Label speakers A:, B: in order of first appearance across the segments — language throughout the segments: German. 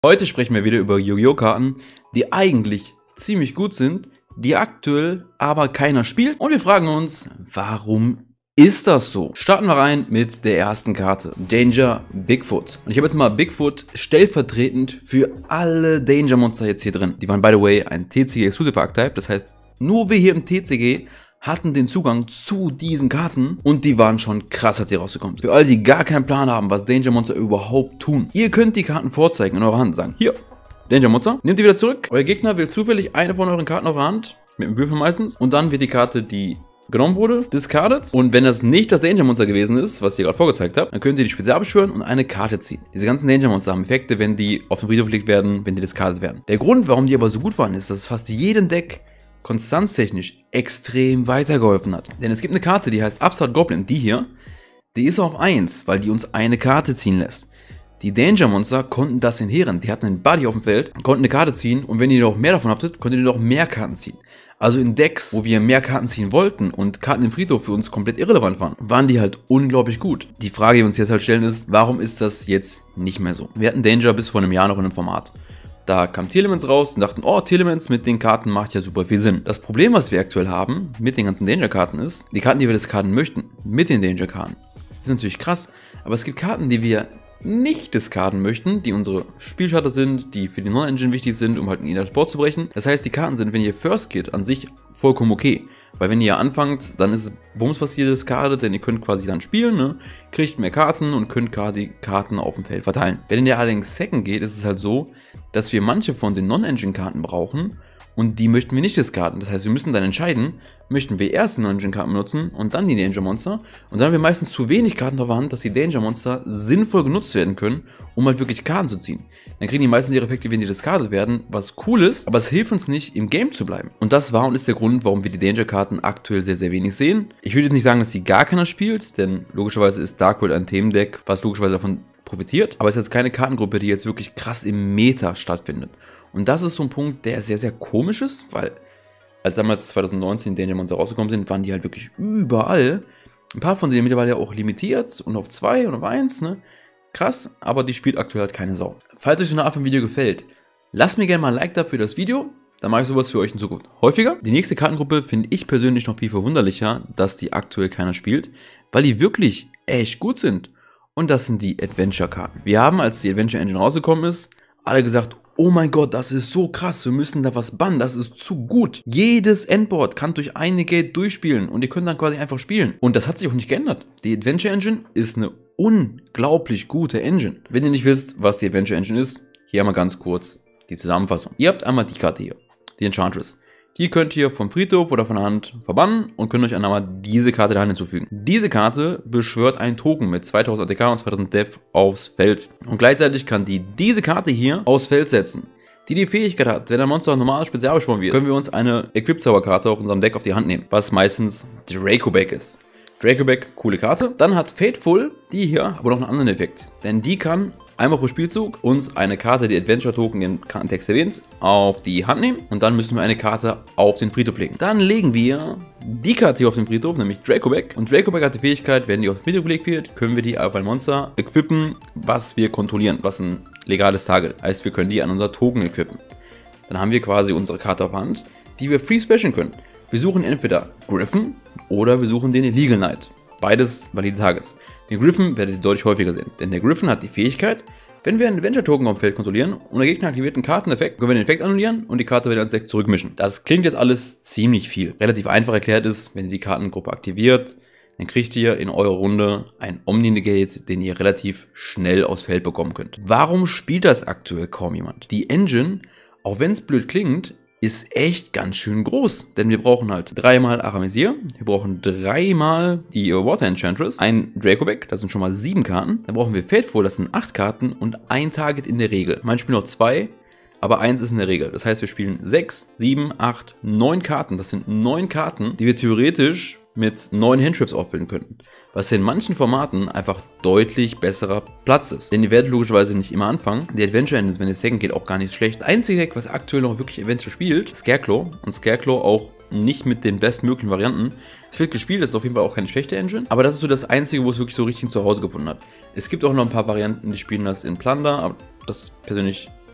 A: Heute sprechen wir wieder über Yu-Gi-Oh! Karten, die eigentlich ziemlich gut sind, die aktuell aber keiner spielt. Und wir fragen uns, warum ist das so? Starten wir rein mit der ersten Karte, Danger Bigfoot. Und ich habe jetzt mal Bigfoot stellvertretend für alle Danger-Monster jetzt hier drin. Die waren, by the way, ein TCG Exclusive Archetype, das heißt, nur wir hier im TCG hatten den Zugang zu diesen Karten und die waren schon krass, als sie rausgekommen sind. Für alle, die gar keinen Plan haben, was Danger Monster überhaupt tun. Ihr könnt die Karten vorzeigen in eurer Hand und sagen, hier, Danger Monster, nehmt die wieder zurück. Euer Gegner wählt zufällig eine von euren Karten auf der Hand, mit dem Würfel meistens, und dann wird die Karte, die genommen wurde, discarded. Und wenn das nicht das Danger Monster gewesen ist, was ich gerade vorgezeigt habe, dann könnt ihr die Spezial beschwören und eine Karte ziehen. Diese ganzen Danger Monster haben Effekte, wenn die auf den Friedhof gelegt werden, wenn die discarded werden. Der Grund, warum die aber so gut waren, ist, dass es fast jedem Deck konstanztechnisch extrem weitergeholfen hat. Denn es gibt eine Karte, die heißt Upstart Goblin, die hier, die ist auf 1, weil die uns eine Karte ziehen lässt. Die Danger Monster konnten das inhärent, die hatten einen Buddy auf dem Feld, konnten eine Karte ziehen und wenn ihr noch mehr davon habtet, konntet ihr noch mehr Karten ziehen. Also in Decks, wo wir mehr Karten ziehen wollten und Karten im Friedhof für uns komplett irrelevant waren, waren die halt unglaublich gut. Die Frage, die wir uns jetzt halt stellen ist, warum ist das jetzt nicht mehr so? Wir hatten Danger bis vor einem Jahr noch in einem Format. Da kam Telements raus und dachten, oh, Telements mit den Karten macht ja super viel Sinn. Das Problem, was wir aktuell haben mit den ganzen Danger-Karten ist, die Karten, die wir discarden möchten, mit den Danger-Karten, das ist natürlich krass, aber es gibt Karten, die wir nicht discarden möchten, die unsere Spielscharter sind, die für die Non-Engine wichtig sind, um halt einen Inner Sport zu brechen. Das heißt, die Karten sind, wenn ihr First geht, an sich vollkommen okay. Weil wenn ihr anfangt, dann ist es Bums, was ihr discardet, denn ihr könnt quasi dann spielen, ne? Kriegt mehr Karten und könnt gerade die Karten auf dem Feld verteilen. Wenn ihr allerdings Second geht, ist es halt so, dass wir manche von den Non-Engine-Karten brauchen und die möchten wir nicht discarden. Das heißt, wir müssen dann entscheiden, möchten wir erst die Non-Engine-Karten benutzen und dann die Danger-Monster. Und dann haben wir meistens zu wenig Karten auf der Hand, dass die Danger-Monster sinnvoll genutzt werden können, um halt wirklich Karten zu ziehen. Dann kriegen die meistens ihre Effekte, wenn die discardet werden, was cool ist, aber es hilft uns nicht, im Game zu bleiben. Und das war und ist der Grund, warum wir die Danger-Karten aktuell sehr, sehr wenig sehen. Ich würde jetzt nicht sagen, dass die gar keiner spielt, denn logischerweise ist Darkworld ein Themendeck, was logischerweise davon profitiert. Aber es ist jetzt keine Kartengruppe, die jetzt wirklich krass im Meta stattfindet. Und das ist so ein Punkt, der sehr, sehr komisch ist, weil als damals 2019 Danger Monster rausgekommen sind, waren die halt wirklich überall. Ein paar von denen mittlerweile auch limitiert und auf 2 und auf 1, ne? Krass, aber die spielt aktuell halt keine Sau. Falls euch so eine Art von Video gefällt, lasst mir gerne mal ein Like da für das Video. Dann mache ich sowas für euch in Zukunft häufiger. Die nächste Kartengruppe finde ich persönlich noch viel verwunderlicher, dass die aktuell keiner spielt, weil die wirklich echt gut sind. Und das sind die Adventure-Karten. Wir haben, als die Adventure Engine rausgekommen ist, alle gesagt, oh mein Gott, das ist so krass, wir müssen da was bannen, das ist zu gut. Jedes Endboard kann durch eine Gate durchspielen und ihr könnt dann quasi einfach spielen. Und das hat sich auch nicht geändert. Die Adventure Engine ist eine unglaublich gute Engine. Wenn ihr nicht wisst, was die Adventure Engine ist, hier mal ganz kurz die Zusammenfassung. Ihr habt einmal die Karte hier, die Enchantress. Die könnt ihr vom Friedhof oder von der Hand verbannen und könnt euch einmal diese Karte der Hand hinzufügen. Diese Karte beschwört einen Token mit 2000 ATK und 2000 Def aufs Feld. Und gleichzeitig kann diese Karte hier aufs Feld setzen, die Fähigkeit hat, wenn ein Monster normal spezial beschworen wird, können wir uns eine Equip-Zauberkarte auf unserem Deck auf die Hand nehmen, was meistens Dracoback ist. Dracoback, coole Karte. Dann hat Fateful, die hier, aber noch einen anderen Effekt, denn die kann einmal pro Spielzug uns eine Karte, die Adventure Token im Kartentext erwähnt, auf die Hand nehmen und dann müssen wir eine Karte auf den Friedhof legen. Dann legen wir die Karte hier auf den Friedhof, nämlich Dracoback. Und Dracoback hat die Fähigkeit, wenn die auf den Friedhof gelegt wird, können wir die auf ein Monster equippen, was wir kontrollieren, was ein legales Target. Heißt, wir können die an unser Token equippen. Dann haben wir quasi unsere Karte auf Hand, die wir free specialen können. Wir suchen entweder Griffin oder wir suchen den Illegal Knight. Beides valide Targets. Den Griffin werdet ihr deutlich häufiger sehen, denn der Griffin hat die Fähigkeit, wenn wir einen Adventure-Token auf dem Feld kontrollieren und der Gegner aktiviert einen Karteneffekt, können wir den Effekt annullieren und die Karte wieder ins Deck zurückmischen. Das klingt jetzt alles ziemlich viel. Relativ einfach erklärt ist, wenn ihr die Kartengruppe aktiviert, dann kriegt ihr in eurer Runde ein Omni-Negate, den ihr relativ schnell aufs Feld bekommen könnt. Warum spielt das aktuell kaum jemand? Die Engine, auch wenn es blöd klingt, ist echt ganz schön groß, denn wir brauchen halt 3-mal Aramesir, wir brauchen 3-mal die Water Enchantress, ein Dracoback, das sind schon mal 7 Karten, dann brauchen wir Fateful, das sind 8 Karten und ein Target in der Regel. Manche spielen noch 2, aber 1 ist in der Regel. Das heißt, wir spielen 6, 7, 8, 9 Karten, das sind 9 Karten, die wir theoretisch mit 9 Handtraps auffüllen könnten. Was in manchen Formaten einfach deutlich besserer Platz ist. Denn ihr werdet logischerweise nicht immer anfangen. Die Adventure Engines, wenn ihr Second geht, auch gar nicht schlecht. Das einzige Deck, was aktuell noch wirklich Adventure spielt, Scarecrow. Und Scarecrow auch nicht mit den bestmöglichen Varianten. Es wird gespielt, das ist auf jeden Fall auch keine schlechte Engine. Aber das ist so das Einzige, wo es wirklich so richtig zu Hause gefunden hat. Es gibt auch noch ein paar Varianten, die spielen das in Plunder, aber das persönlich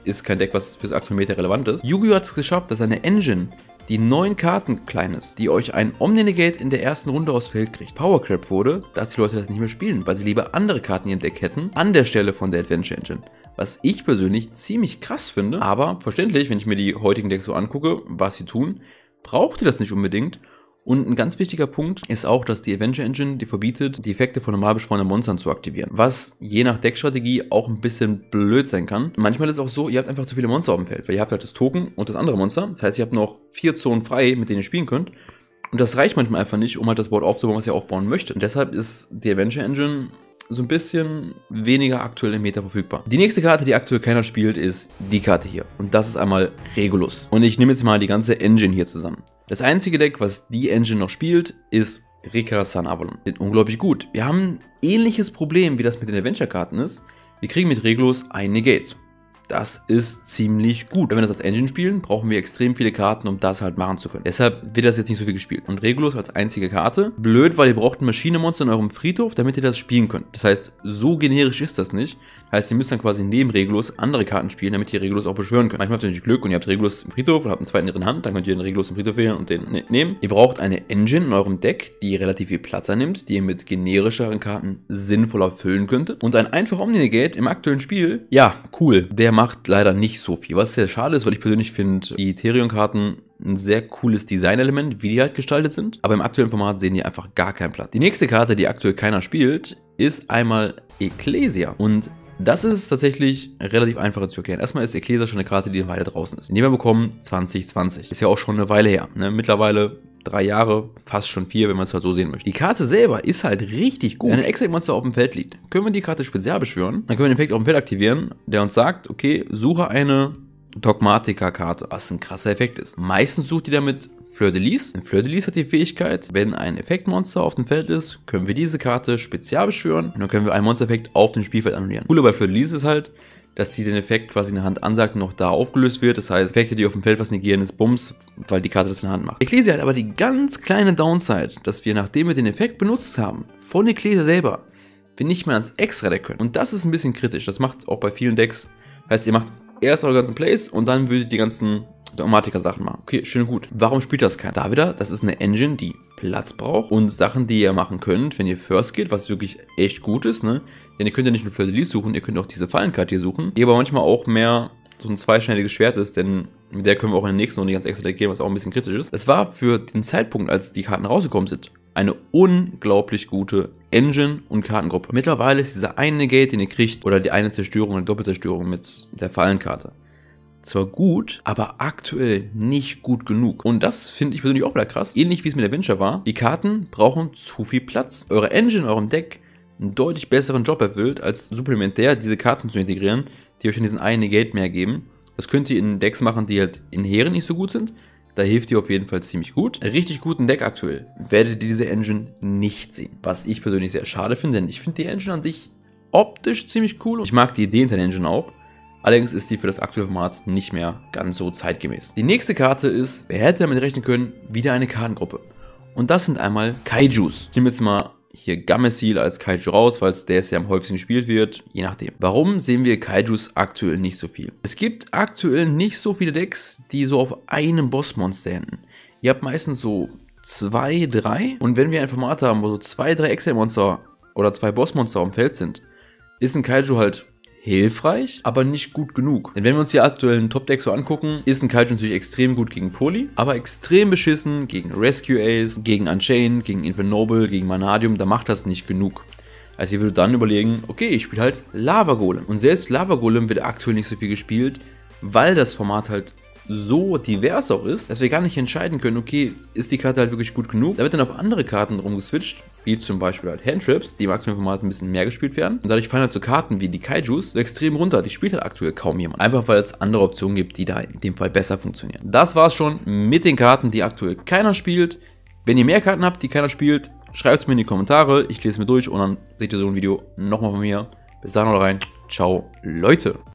A: ist kein Deck, was fürs aktuelle Meta relevant ist. Yu-Gi-Oh! Hat es geschafft, dass eine Engine, die 9 Karten klein ist, die euch ein Omni-Negate in der ersten Runde aufs Feld kriegt, Powercrap wurde, dass die Leute das nicht mehr spielen, weil sie lieber andere Karten in ihrem Deck hätten, an der Stelle von der Adventure Engine. Was ich persönlich ziemlich krass finde, aber verständlich, wenn ich mir die heutigen Decks so angucke, was sie tun, braucht ihr das nicht unbedingt. Und ein ganz wichtiger Punkt ist auch, dass die Adventure Engine die verbietet, die Effekte von normal beschworenen Monstern zu aktivieren. Was je nach Deckstrategie auch ein bisschen blöd sein kann. Manchmal ist es auch so, ihr habt einfach zu viele Monster auf dem Feld, weil ihr habt halt das Token und das andere Monster. Das heißt, ihr habt noch 4 Zonen frei, mit denen ihr spielen könnt. Und das reicht manchmal einfach nicht, um halt das Board aufzubauen, was ihr aufbauen möchtet. Und deshalb ist die Adventure Engine so ein bisschen weniger aktuell im Meta verfügbar. Die nächste Karte, die aktuell keiner spielt, ist die Karte hier. Und das ist einmal Regulus. Und ich nehme jetzt mal die ganze Engine hier zusammen. Das einzige Deck, was die Engine noch spielt, ist Rika Sun Avalon. Sind unglaublich gut. Wir haben ein ähnliches Problem, wie das mit den Adventure-Karten ist. Wir kriegen mit Regulus ein Negate. Das ist ziemlich gut. Wenn wir das als Engine spielen, brauchen wir extrem viele Karten, um das halt machen zu können. Deshalb wird das jetzt nicht so viel gespielt. Und Regulus als einzige Karte. Blöd, weil ihr braucht ein Maschinenmonster in eurem Friedhof, damit ihr das spielen könnt. Das heißt, so generisch ist das nicht. Heißt, ihr müsst dann quasi neben Regulus andere Karten spielen, damit ihr Regulus auch beschwören könnt. Manchmal habt ihr natürlich Glück und ihr habt Regulus im Friedhof und habt einen zweiten in der Hand. Dann könnt ihr den Regulus im Friedhof wählen und den nehmen. Ihr braucht eine Engine in eurem Deck, die relativ viel Platz einnimmt, die ihr mit generischeren Karten sinnvoller füllen könntet. Und ein einfacher Omni-Negate im aktuellen Spiel, ja, cool. Der macht leider nicht so viel. Was sehr schade ist, weil ich persönlich finde, die Ethereum-Karten ein sehr cooles Designelement, wie die halt gestaltet sind. Aber im aktuellen Format sehen die einfach gar keinen Platz. Die nächste Karte, die aktuell keiner spielt, ist einmal Ecclesia. Und das ist tatsächlich relativ einfach zu erklären. Erstmal ist Ecclesia schon eine Karte, die eine Weile draußen ist. Die haben wir bekommen 2020. Ist ja auch schon eine Weile her. Ne? Mittlerweile 3 Jahre, fast schon 4, wenn man es halt so sehen möchte. Die Karte selber ist halt richtig gut. Wenn ein Exec-Monster auf dem Feld liegt, können wir die Karte spezial beschwören. Dann können wir den Effekt auf dem Feld aktivieren, der uns sagt, okay, suche eine Dogmatika-Karte, was ein krasser Effekt ist. Meistens sucht ihr damit Fleur de Lis. Fleur de Lis hat die Fähigkeit, wenn ein Effektmonster auf dem Feld ist, können wir diese Karte spezial beschwören und dann können wir einen Monstereffekt auf dem Spielfeld annullieren. Cool bei Fleur de Lis ist halt, dass sie den Effekt quasi in der Hand ansagt und noch da aufgelöst wird. Das heißt, Effekte, die auf dem Feld was negieren, ist Bums, weil die Karte das in der Hand macht. Ecclesia hat aber die ganz kleine Downside, dass wir, nachdem wir den Effekt benutzt haben, von Ecclesia selber, wir nicht mehr ans Extra-Deck können. Und das ist ein bisschen kritisch. Das macht auch bei vielen Decks. Heißt, ihr macht erst eure ganzen Plays und dann würdet ihr die ganzen Dogmatika-Sachen machen. Okay, schön und gut. Warum spielt das keiner? Da wieder, das ist eine Engine, die Platz braucht und Sachen, die ihr machen könnt, wenn ihr First geht, was wirklich echt gut ist, ne? Denn ihr könnt ja nicht nur Fleur de Lis suchen, ihr könnt auch diese Fallenkarte hier suchen, die aber manchmal auch mehr so ein zweischneidiges Schwert ist, denn mit der können wir auch in der nächsten Runde ganz extra Deck gehen, was auch ein bisschen kritisch ist. Es war für den Zeitpunkt, als die Karten rausgekommen sind, eine unglaublich gute Engine und Kartengruppe. Mittlerweile ist dieser eine Negate, den ihr kriegt, oder die eine Zerstörung, eine Doppelzerstörung mit der Fallenkarte, zwar gut, aber aktuell nicht gut genug. Und das finde ich persönlich auch wieder krass. Ähnlich wie es mit der Adventure war. Die Karten brauchen zu viel Platz. Eure Engine in eurem Deck einen deutlich besseren Job erfüllt, als supplementär diese Karten zu integrieren, die euch in diesen einen Negate mehr geben. Das könnt ihr in Decks machen, die halt in Heeren nicht so gut sind. Da hilft ihr auf jeden Fall ziemlich gut. Richtig guten Deck aktuell werdet ihr diese Engine nicht sehen. Was ich persönlich sehr schade finde, denn ich finde die Engine an sich optisch ziemlich cool. Und ich mag die Idee hinter der Engine auch. Allerdings ist die für das aktuelle Format nicht mehr ganz so zeitgemäß. Die nächste Karte ist, wer hätte damit rechnen können, wieder eine Kartengruppe. Und das sind einmal Kaijus. Ich nehme jetzt mal hier Gameciel als Kaiju raus, weil es der ist, der am häufigsten gespielt wird, je nachdem. Warum sehen wir Kaijus aktuell nicht so viel? Es gibt aktuell nicht so viele Decks, die so auf einem Bossmonster enden. Ihr habt meistens so 2, 3 und wenn wir ein Format haben, wo so 2, 3 Excel-Monster oder 2 Bossmonster auf dem Feld sind, ist ein Kaiju halt hilfreich, aber nicht gut genug. Denn wenn wir uns die aktuellen Top-Decks so angucken, ist ein Kaiju natürlich extrem gut gegen Poly, aber extrem beschissen gegen Rescue Ace, gegen Unchained, gegen Infinite Noble, gegen Vanadium, da macht das nicht genug. Also ihr würdet dann überlegen, okay, ich spiele halt Lava Golem. Und selbst Lava Golem wird aktuell nicht so viel gespielt, weil das Format halt so divers auch ist, dass wir gar nicht entscheiden können, okay, ist die Karte halt wirklich gut genug? Da wird dann auf andere Karten rumgeswitcht, wie zum Beispiel halt Handtrips, die im aktuellen Format ein bisschen mehr gespielt werden. Und dadurch fallen halt so Karten wie die Kaijus so extrem runter. Die spielt halt aktuell kaum jemand. Einfach weil es andere Optionen gibt, die da in dem Fall besser funktionieren. Das war's schon mit den Karten, die aktuell keiner spielt. Wenn ihr mehr Karten habt, die keiner spielt, schreibt es mir in die Kommentare. Ich lese mir durch und dann seht ihr so ein Video nochmal von mir. Bis dahin, haut rein. Ciao, Leute.